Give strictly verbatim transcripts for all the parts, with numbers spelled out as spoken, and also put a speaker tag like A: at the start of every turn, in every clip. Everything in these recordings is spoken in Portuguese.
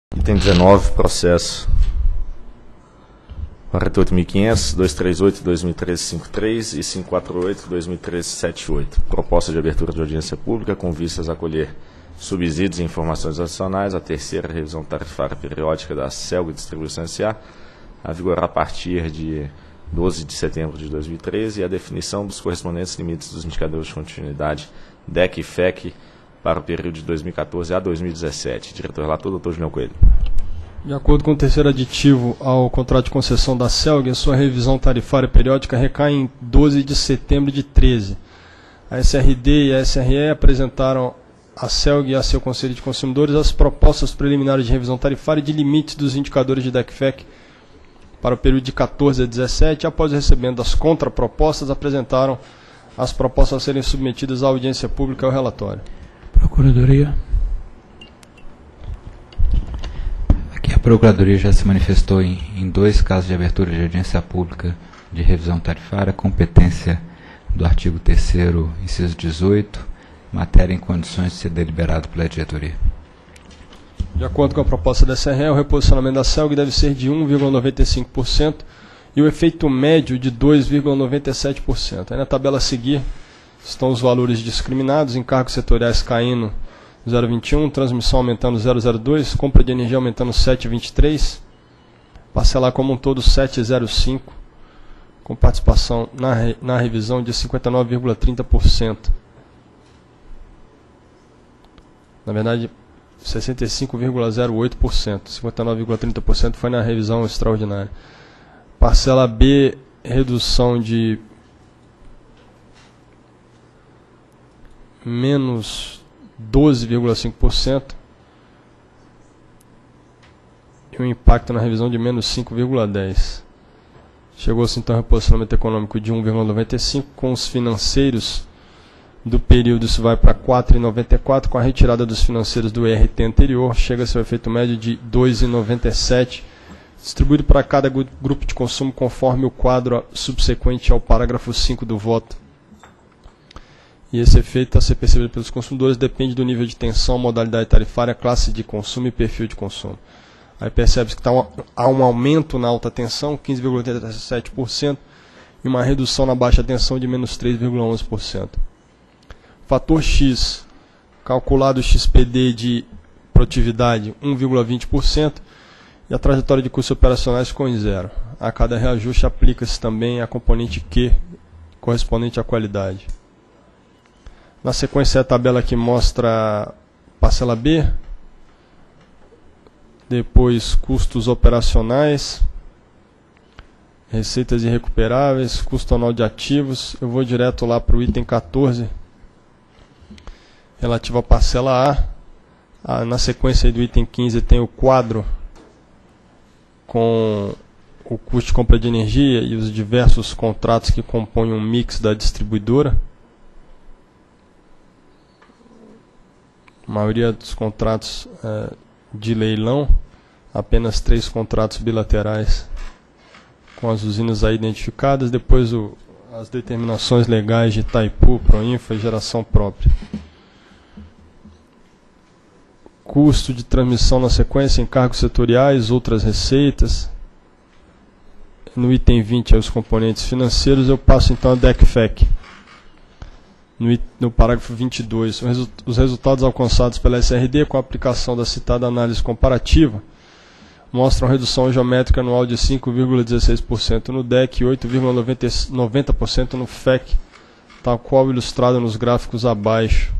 A: Item dezenove, processo quarenta e oito mil e quinhentos, duzentos e trinta e oito, dois mil e treze, cinquenta e três e quinhentos e quarenta e oito, dois mil e treze, setenta e oito. Proposta de abertura de audiência pública com vistas a colher subsídios e informações adicionais à terceira revisão tarifária periódica da CELG Distribuição S A, a vigorar a partir de doze de setembro de dois mil e treze, e a definição dos correspondentes limites dos indicadores de continuidade D E C e F E C para o período de dois mil e quatorze a dois mil e dezessete. Diretor relator, doutor Julião Coelho.
B: De acordo com o terceiro aditivo ao contrato de concessão da CELG, a sua revisão tarifária periódica recai em doze de setembro de treze. A S R D e a S R E apresentaram à CELG e a seu Conselho de Consumidores as propostas preliminares de revisão tarifária e de limites dos indicadores de D E C e F E C para o período de quatorze a dezessete. Após recebendo as contrapropostas, apresentaram as propostas a serem submetidas à audiência pública e ao relatório.
C: Procuradoria. Aqui a Procuradoria já se manifestou em, em dois casos de abertura de audiência pública de revisão tarifária, competência do artigo terceiro, inciso dezoito, matéria em condições de ser deliberado pela diretoria.
B: De acordo com a proposta da S R E, o reposicionamento da CELG deve ser de um vírgula noventa e cinco por cento e o efeito médio de dois vírgula noventa e sete por cento. Aí na tabela a seguir estão os valores discriminados: encargos setoriais caindo zero vírgula vinte e um, transmissão aumentando zero vírgula zero dois, compra de energia aumentando sete vírgula vinte e três, parcelar como um todo sete vírgula zero cinco, com participação na, re, na revisão de cinquenta e nove vírgula trinta por cento. Na verdade, sessenta e cinco vírgula zero oito por cento, cinquenta e nove vírgula trinta por cento foi na revisão extraordinária. Parcela B, redução de menos doze vírgula cinco por cento e um impacto na revisão de menos cinco vírgula dez por cento. Chegou-se então ao reposicionamento econômico de um vírgula noventa e cinco por cento, com os financeiros do período isso vai para quatro vírgula noventa e quatro por cento, com a retirada dos financeiros do E R T anterior, chega-se ao efeito médio de dois vírgula noventa e sete por cento, distribuído para cada grupo de consumo conforme o quadro subsequente ao parágrafo cinco do voto. E esse efeito a ser percebido pelos consumidores depende do nível de tensão, modalidade tarifária, classe de consumo e perfil de consumo. Aí percebe-se que tá um, há um aumento na alta tensão, quinze vírgula oitenta e sete por cento, e uma redução na baixa tensão de menos três vírgula onze por cento. Fator X, calculado o X P D de produtividade, um vírgula vinte por cento, e a trajetória de custos operacionais ficou em zero. A cada reajuste aplica-se também a componente Q, correspondente à qualidade. Na sequência, a tabela que mostra parcela B, depois custos operacionais, receitas irrecuperáveis, custo anual de ativos. Eu vou direto lá para o item quatorze, relativo à parcela A. Ah, na sequência do item quinze tem o quadro com o custo de compra de energia e os diversos contratos que compõem um mix da distribuidora. A maioria dos contratos é, de leilão, apenas três contratos bilaterais com as usinas aí identificadas, depois o, as determinações legais de Itaipu, Proinfa e geração própria. Custo de transmissão na sequência, encargos setoriais, outras receitas. No item vinte, aí, os componentes financeiros. Eu passo então a D E C e F E C. No, no parágrafo vinte e dois, os resultados alcançados pela S R D com a aplicação da citada análise comparativa mostram redução geométrica anual de cinco vírgula dezesseis por cento no D E C e oito vírgula noventa por cento no F E C, tal qual ilustrado nos gráficos abaixo.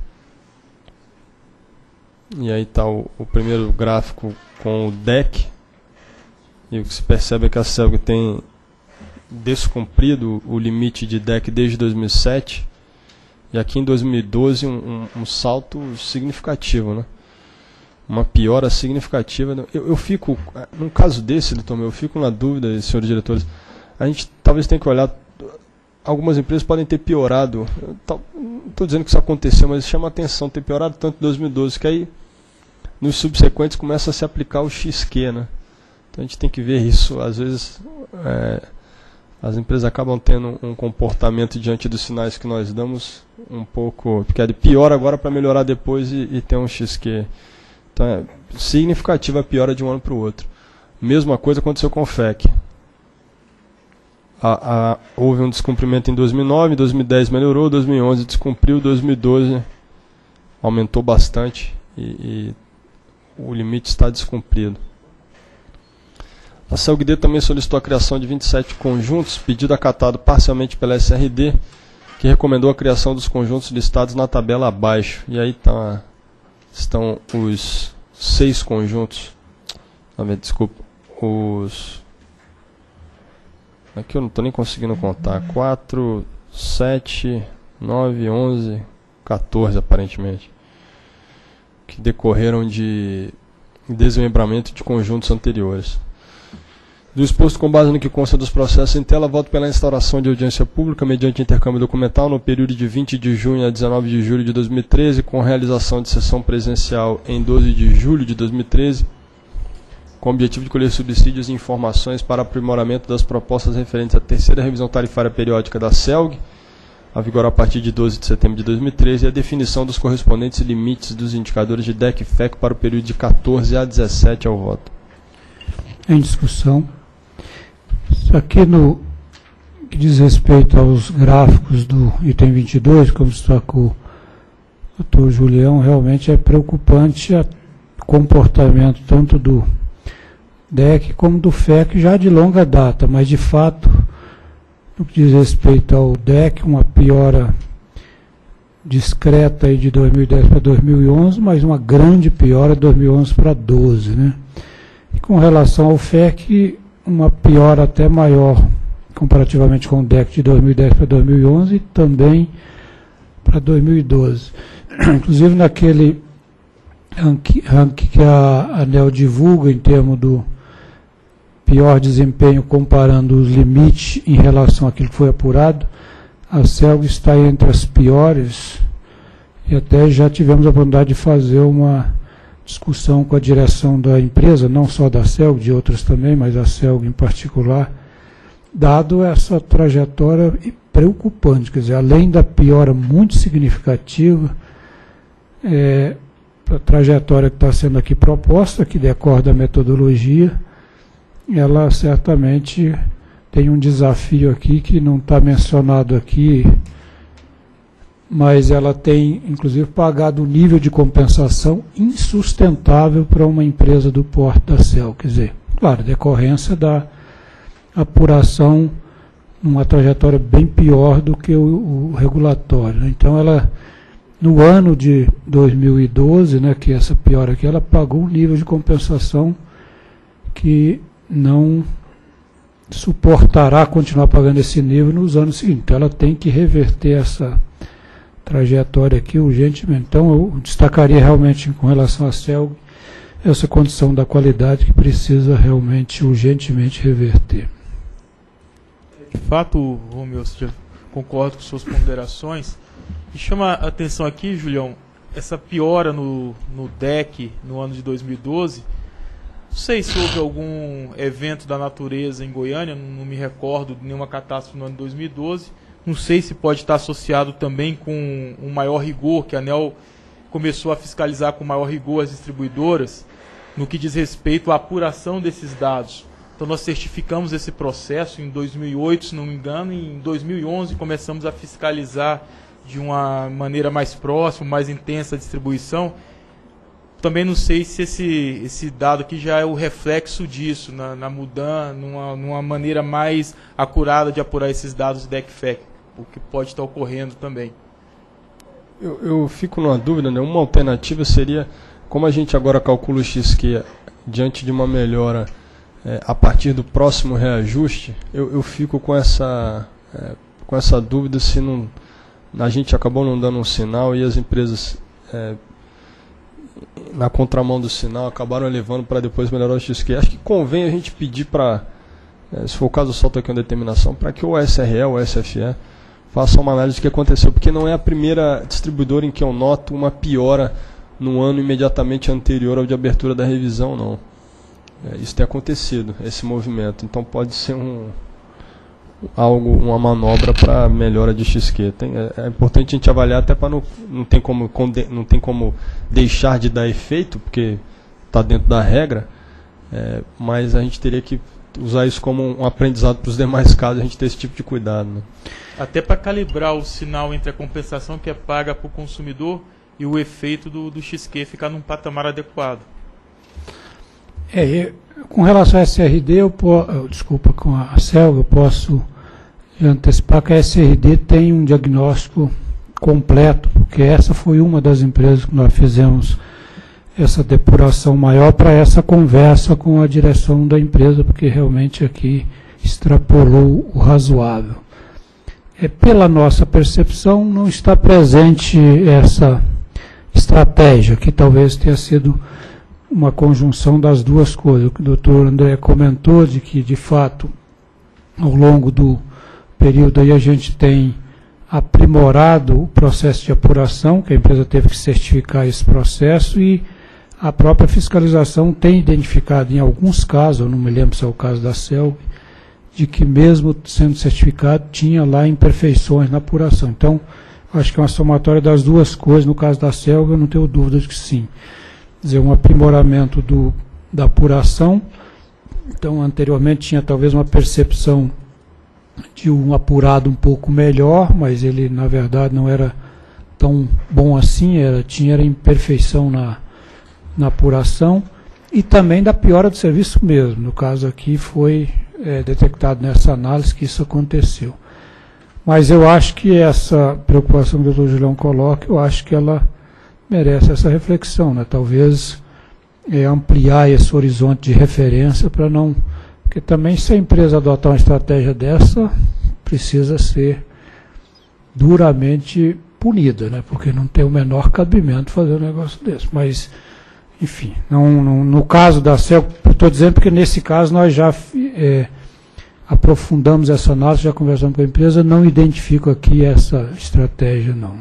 B: E aí está o, o primeiro gráfico com o D E C, e o que se percebe é que a CELG tem descumprido o limite de D E C desde dois mil e sete, e aqui em dois mil e doze um, um, um salto significativo, né? Uma piora significativa. Eu, eu fico, num caso desse, doutor meu, eu fico na dúvida, senhores diretores, a gente talvez tenha que olhar, algumas empresas podem ter piorado, não estou dizendo que isso aconteceu, mas chama a atenção ter piorado tanto em dois mil e doze, que aí nos subsequentes começa a se aplicar o X Q, né? Então a gente tem que ver isso. Às vezes é, as empresas acabam tendo um comportamento diante dos sinais que nós damos um pouco, porque é de pior agora para melhorar depois e, e ter um X Q Então é significativa a piora de um ano para o outro. Mesma coisa aconteceu com o F E C. A, a, houve um descumprimento em dois mil e nove, dois mil e dez melhorou, dois mil e onze descumpriu, dois mil e doze aumentou bastante e, e o limite está descumprido. A CELG-D também solicitou a criação de vinte e sete conjuntos, pedido acatado parcialmente pela S R D, que recomendou a criação dos conjuntos listados na tabela abaixo. E aí tá, estão os seis conjuntos. Ah, desculpa. Os... Aqui eu não estou nem conseguindo contar. quatro, sete, nove, onze, quatorze aparentemente. Que decorreram de desmembramento de conjuntos anteriores. Do exposto com base no que consta dos processos em tela, voto pela instauração de audiência pública mediante intercâmbio documental no período de vinte de junho a dezenove de julho de dois mil e treze, com realização de sessão presencial em doze de julho de dois mil e treze, com o objetivo de colher subsídios e informações para aprimoramento das propostas referentes à terceira revisão tarifária periódica da CELG, a vigorar a partir de doze de setembro de dois mil e treze, e a definição dos correspondentes limites dos indicadores de D E C e F E C para o período de quatorze a dezessete ao voto.
D: Em discussão. Isso aqui no que diz respeito aos gráficos do item vinte e dois, como destacou o doutor Julião, realmente é preocupante o comportamento tanto do D E C como do F E C já de longa data, mas de fato, no que diz respeito ao D E C, uma piora discreta aí de dois mil e dez para dois mil e onze, mas uma grande piora de dois mil e onze para doze, né? E com relação ao F E C, uma piora até maior comparativamente com o D E C de dois mil e dez para dois mil e onze e também para dois mil e doze. Inclusive naquele ranking, ranking que a ANEEL divulga em termos do pior desempenho comparando os limites em relação àquilo que foi apurado, a CELG está entre as piores e até já tivemos a oportunidade de fazer uma discussão com a direção da empresa, não só da CELG, de outras também, mas a CELG em particular, dado essa trajetória preocupante, quer dizer, além da piora muito significativa, é, a trajetória que está sendo aqui proposta, que decorre da metodologia, ela certamente tem um desafio aqui que não está mencionado aqui, mas ela tem, inclusive, pagado um nível de compensação insustentável para uma empresa do porte da CELG. Quer dizer, claro, decorrência da apuração numa trajetória bem pior do que o, o regulatório, né? Então, ela, no ano de dois mil e doze, né, que essa piora aqui, ela pagou um nível de compensação que não suportará continuar pagando esse nível nos anos seguintes. Então, ela tem que reverter essa trajetória aqui urgentemente. Então, eu destacaria realmente com relação à CELG essa condição da qualidade que precisa realmente, urgentemente reverter.
E: De fato, Romeu, eu concordo com suas ponderações. E chama a atenção aqui, Julião, essa piora no, no D E C no ano de dois mil e doze. Não sei se houve algum evento da natureza em Goiânia, não, não me recordo de nenhuma catástrofe no ano de dois mil e doze. Não sei se pode estar associado também com um maior rigor, que a ANEEL começou a fiscalizar com maior rigor as distribuidoras, no que diz respeito à apuração desses dados. Então nós certificamos esse processo em dois mil e oito, se não me engano, e em dois mil e onze começamos a fiscalizar de uma maneira mais próxima, mais intensa a distribuição. Também não sei se esse, esse dado aqui já é o reflexo disso, na, na mudança, numa, numa maneira mais acurada de apurar esses dados D E C e F E C, o que pode estar ocorrendo também.
B: Eu, eu fico numa dúvida, né? Uma alternativa seria, como a gente agora calcula o X Q diante de uma melhora é, a partir do próximo reajuste, eu, eu fico com essa, é, com essa dúvida se não, a gente acabou não dando um sinal e as empresas... É, na contramão do sinal, acabaram levando para depois melhorar o X Q. Acho que convém a gente pedir para, é, se for o caso, solta aqui uma determinação, para que o S R E ou o S F E faça uma análise do que aconteceu, porque não é a primeira distribuidora em que eu noto uma piora no ano imediatamente anterior ao de abertura da revisão, não. É, isso tem acontecido, esse movimento. Então pode ser um, algo, uma manobra para melhora de X Q. Tem, é, é importante a gente avaliar até para não, não, tem como, não tem como deixar de dar efeito, porque está dentro da regra, é, mas a gente teria que usar isso como um aprendizado para os demais casos, a gente ter esse tipo de cuidado. Né?
E: Até para calibrar o sinal entre a compensação que é paga para o consumidor e o efeito do, do X Q ficar num patamar adequado.
D: É, eu, com relação à S R D, eu po, desculpa, com a CELG, eu posso antecipar que a S R D tem um diagnóstico completo, porque essa foi uma das empresas que nós fizemos essa depuração maior para essa conversa com a direção da empresa, porque realmente aqui extrapolou o razoável. É, pela nossa percepção, não está presente essa estratégia, que talvez tenha sido uma conjunção das duas coisas. O que o doutor André comentou, de que, de fato, ao longo do período aí a gente tem aprimorado o processo de apuração, que a empresa teve que certificar esse processo, e a própria fiscalização tem identificado em alguns casos, eu não me lembro se é o caso da CELG, de que mesmo sendo certificado tinha lá imperfeições na apuração. Então, acho que é uma somatória das duas coisas. No caso da CELG, eu não tenho dúvida de que sim. Quer dizer, um aprimoramento do, da apuração. Então, anteriormente tinha talvez uma percepção de um apurado um pouco melhor, mas ele, na verdade, não era tão bom assim, era, tinha era imperfeição na, na apuração, e também da piora do serviço mesmo. No caso aqui foi é, detectado nessa análise que isso aconteceu. Mas eu acho que essa preocupação que o doutor Julião coloca, eu acho que ela merece essa reflexão, né? Talvez é, ampliar esse horizonte de referência para não... Porque também se a empresa adotar uma estratégia dessa, precisa ser duramente punida, né? Porque não tem o menor cabimento fazer um negócio desse. Mas, enfim, não, não, no caso da CELG, estou dizendo porque nesse caso nós já é, aprofundamos essa análise, já conversamos com a empresa, não identifico aqui essa estratégia, não.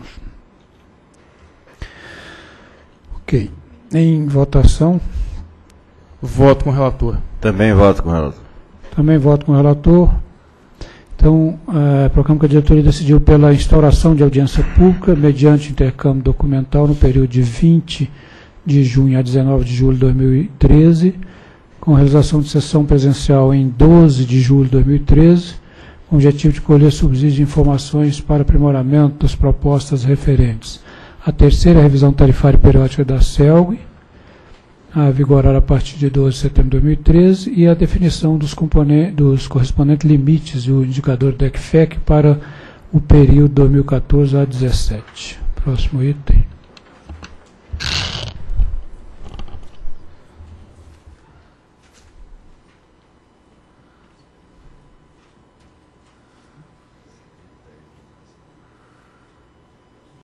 D: Ok. Em votação.
E: Voto com o relator.
A: Também voto com o relator.
D: Também voto com o relator. Então, é, proclamo que a diretoria decidiu pela instauração de audiência pública mediante intercâmbio documental no período de vinte de junho a dezenove de julho de dois mil e treze, com realização de sessão presencial em doze de julho de dois mil e treze, com o objetivo de colher subsídios de informações para aprimoramento das propostas referentes à terceira revisão tarifária periódica da CELG, a vigorar a partir de doze de setembro de dois mil e treze, e a definição dos, dos correspondentes limites do indicador D E C F E C para o período dois mil e quatorze a dezessete. Próximo item.